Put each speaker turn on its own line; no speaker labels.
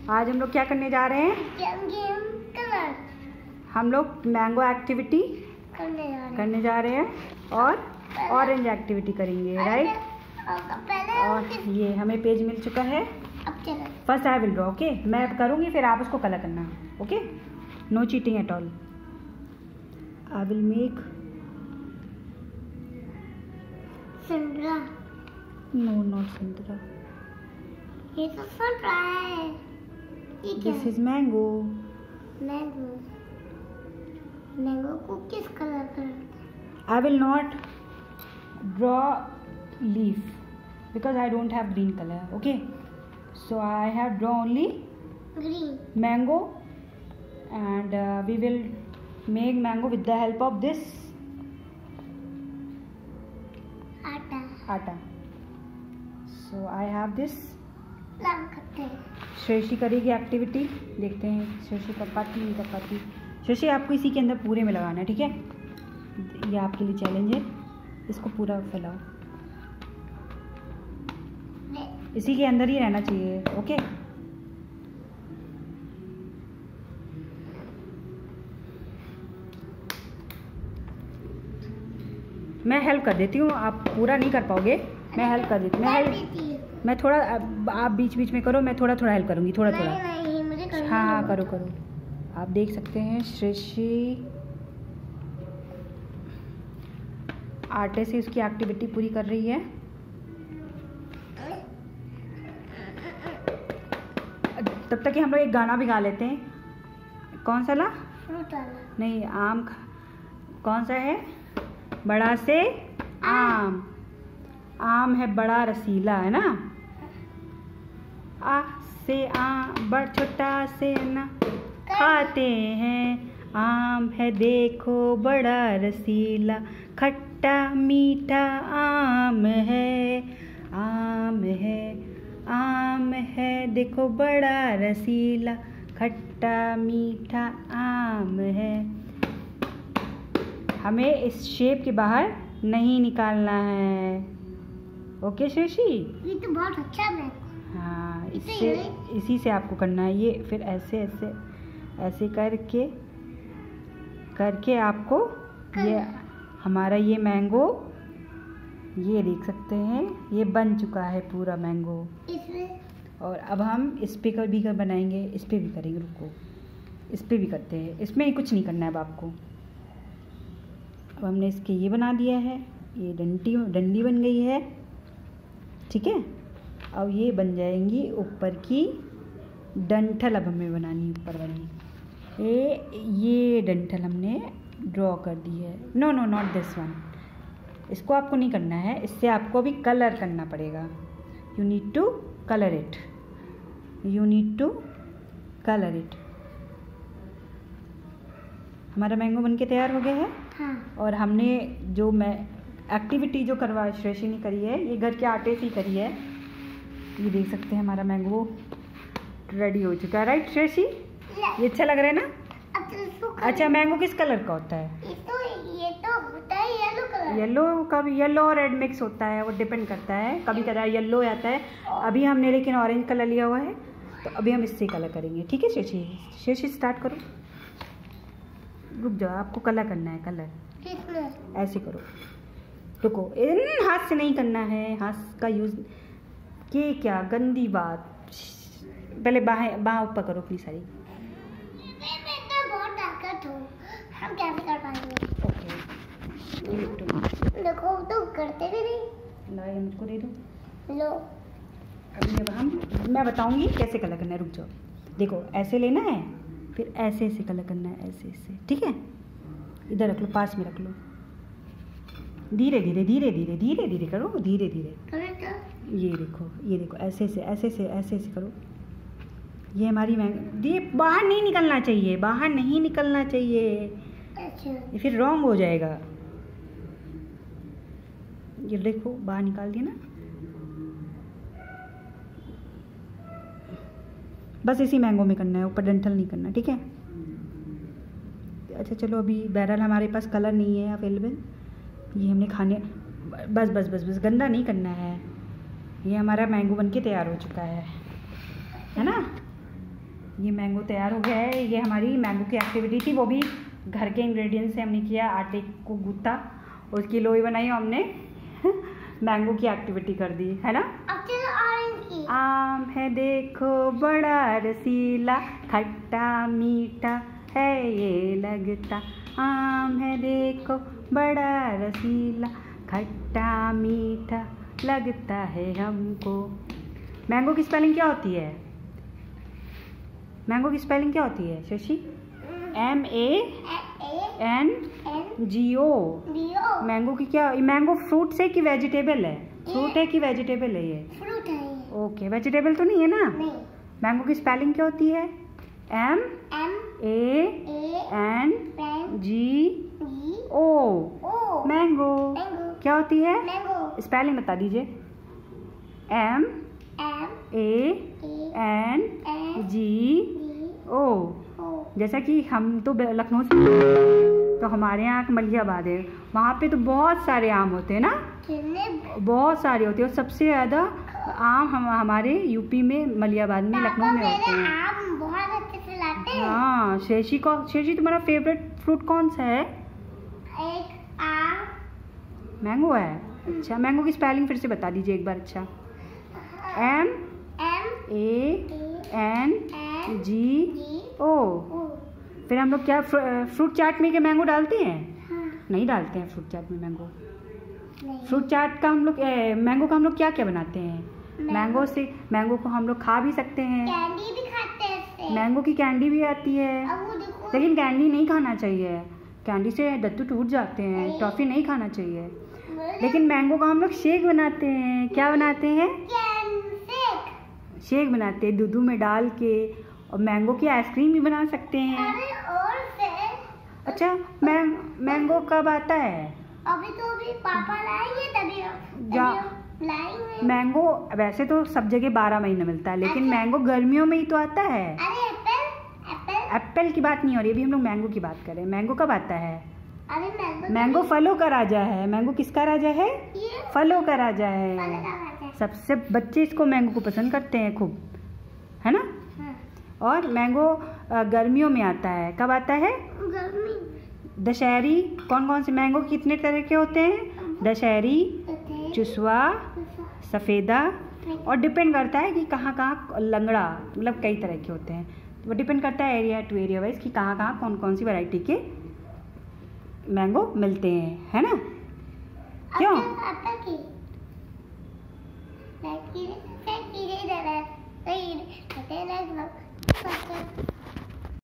आज हम लोग क्या करने जा रहे हैं?
Game colour.
हम लोग मैंगो एक्टिविटी करने जा रहे हैं और ऑरेंज एक्टिविटी करेंगे, राइट? और ये हमें पेज मिल चुका है। First I will draw, okay? मैं करूँगी फिर आप उसको कलर करना, okay? No cheating at all. I will make
संतरा।
नो, नॉट संतरा।
ये तो संतरा है। ये क्या
this is mango.
Mango. Mango को किस कलर करते?
I will not draw leaf because I don't have green color, okay? So I have drawn only
green.
mango and we will make mango with the help of this आटा. So I have this. Shreshi करेगी activity, देखते हैं श्रेषी कर पाती नहीं कर पाती। श्रेषी आपको इसी के अंदर पूरे में लगाना है, ठीक है? ये आपके लिए चैलेंज है, इसको पूरा फैलाओ, इसी के अंदर ही रहना चाहिए, ओके? मैं हेल्प कर देती हूँ, आप पूरा नहीं कर पाओगे, मैं हेल्प कर देती हूँ। मैं थोड़ा, आप बीच बीच में करो, मैं थोड़ा थोड़ा हेल्प करूँगी, थोड़ा थोड़ा।
नहीं, मुझे करना है।
हाँ, करो करो। आप देख सकते हैं श्रेषी आटे से उसकी एक्टिविटी पूरी कर रही है। तब तक कि हम लोग एक गाना भी गा लेते हैं। कौन सा ला? नहीं, आम। कौन सा है? बड़ा से आम। आम है बड़ा रसीला, है ना? आ से आम बड़ छोटा से ना खाते हैं, आम है देखो बड़ा रसीला, खट्टा मीठा आम है, आम है, आम है देखो बड़ा रसीला, खट्टा मीठा आम है। हमें इस शेप के बाहर नहीं निकालना है, ओके श्रेषी?
ये तो बहुत अच्छा है।
हाँ, इससे इसी से आपको करना है ये, फिर ऐसे ऐसे ऐसे करके करके आपको ये हमारा ये मैंगो, ये देख सकते हैं, ये बन चुका है पूरा मैंगो। और अब हम इस पे भी बनाएंगे, इस पे भी करेंगे, रुको, इस पे भी करते हैं। इसमें कुछ नहीं करना है अब आपको। अब हमने इसके ये बना दिया है, ये डंडी बन गई है, ठीक है? अब ये बन जाएंगी ऊपर की डंठल, अब हमें बनानी है ऊपर वाली। ये डंठल हमने ड्रॉ कर दी है। No no, not this one. इसको आपको नहीं करना है, इससे आपको अभी कलर करना पड़ेगा। You need to colour it, you need to colour it. हमारा मैंगो बनके तैयार हो गया है।
हाँ। और
हमने जो एक्टिविटी जो श्रेषी ने करी है, ये घर के आटे से ही करी है। ये देख सकते हैं हमारा मैंगो रेडी हो चुका है, राइट श्रेषी? ये अच्छा लग रहा है ना? अच्छा, मैंगो किस कलर का होता है?
ये तो होता है येलो कलर।
येलो का भी, येलो और रेड मिक्स होता है, वो डिपेंड करता है, कभी कभी येलो आता है। अभी हमने लेकिन ऑरेंज कलर लिया हुआ है, तो अभी हम इससे कलर करेंगे, ठीक है श्रेषी? श्रेषी स्टार्ट करो, रुक जाओ, आपको कलर करना है, कलर ऐसे करो, रुको, इन हाथ से नहीं करना है, हाथ का यूज के क्या गंदी बात। पहले बाह ऊपर करो अपनी सारी।
मैं तो बहुत ताकत हूँ, हम कैसे कर पाएंगे?
ओके,
देखो तो करते भी नहीं।
लो, ये मुझको दे दो।
लो,
अभी मैं बताऊंगी कैसे कलर करना है, रुक जाओ। देखो, ऐसे लेना है, फिर ऐसे ऐसे कलर करना है, ऐसे ऐसे, ठीक है? इधर रख लो, पास में रख लो, धीरे धीरे धीरे धीरे धीरे धीरे करो, धीरे धीरे। ये देखो, ऐसे से ऐसे से ऐसे ऐसे करो। ये हमारी ये बाहर नहीं निकलना चाहिए, बाहर नहीं निकलना चाहिए, ये फिर रॉन्ग हो जाएगा। ये देखो, बाहर निकाल दिया ना। बस इसी मैंगो में करना है, ऊपर डंठल नहीं करना, ठीक है? अच्छा चलो, अभी बहरहाल हमारे पास कलर नहीं है अवेलेबल, ये हमने खाने, बस बस बस बस, गंदा नहीं करना है। ये हमारा मैंगो बनके तैयार हो चुका है ना? ये मैंगो तैयार हो गया है। ये हमारी मैंगो की एक्टिविटी थी, वो भी घर के इंग्रेडिएंट्स से हमने किया। आटे को गूंथा, उसकी लोई बनाई और हमने मैंगो की एक्टिविटी कर दी, है ना।
अब चलो ऑरेंज की।
आम है देखो बड़ा रसीला, खट्टा मीठा है ये लगता। आम है देखो बड़ा रसीला, खट्टा मीठा लगता है हमको। मैंगो की स्पेलिंग क्या होती है? मैंगो की स्पेलिंग क्या होती है शशि? MANGO। मैंगो की क्या? मैंगो फ्रूट से कि वेजिटेबल है? फ्रूट है कि वेजिटेबल है ये?
फ्रूट है ये।
ओके, वेजिटेबल तो नहीं है ना?
नहीं।
मैंगो की स्पेलिंग क्या होती है? MANGO। मैंगो। क्या होती है?
मैंगो।
स्पेलिंग बता दीजिए। MANGO। जैसा कि हम तो लखनऊ से, तो हमारे यहाँ मलिहाबाद है, वहाँ पे तो बहुत सारे आम होते हैं ना, बहुत सारे होते हैं। और सबसे ज़्यादा आम हमारे यूपी में, मलिहाबाद में, लखनऊ में होते हैं।
आम बहुत अच्छे से लाते हैं।
हाँ, शशि तुम्हारा फेवरेट फ्रूट कौन सा है?
एक आम।
मैंगो है। अच्छा, मैंगो की स्पेलिंग फिर से बता दीजिए एक बार। अच्छा, MANGO। फिर हम लोग क्या फ्रूट चाट में क्या मैंगो डालते हैं? नहीं डालते हैं फ्रूट चाट में मैंगो। फ्रूट चाट का हम लोग मैंगो का हम लोग क्या क्या बनाते हैं? मैंगो को हम लोग खा भी सकते हैं,
कैंडी भी खाते हैं इससे।
मैंगो की कैंडी भी आती है, लेकिन कैंडी नहीं खाना चाहिए, कैंडी से दत्तू टूट जाते हैं, टॉफी नहीं खाना चाहिए। लेकिन मैंगो का हम लोग शेक बनाते हैं। क्या बनाते हैं? शेक बनाते हैं दूध में डाल के। और मैंगो की आइसक्रीम भी बना सकते हैं। अच्छा, मैंगो कब आता है?
अभी पापा लाएंगे तभी लाएंगे।
मैंगो वैसे तो सब जगह 12 महीने मिलता है, लेकिन मैंगो गर्मियों में ही तो आता है।
अरे
एप्पल की बात नहीं हो रही, अभी हम लोग मैंगो की बात कर रहे हैं। मैंगो कब आता है?
अरे
मैंगो फलों का राजा है। मैंगो किसका राजा है? फलों का राजा है। सबसे बच्चे इसको मैंगो को पसंद करते हैं खूब, है ना। और मैंगो गर्मियों में आता है। कब आता है? दशहरी। कौन कौन से मैंगो कितने तरह के होते हैं? दशहरी, चुसवा, सफ़ेदा, और डिपेंड करता है कि कहाँ कहाँ लंगड़ा, मतलब कई तरह के होते हैं। वो डिपेंड करता है एरिया टू एरिया वाइज कि कहाँ कहाँ कौन कौन सी वैरायटी के मैंगो मिलते हैं, है ना। क्यों?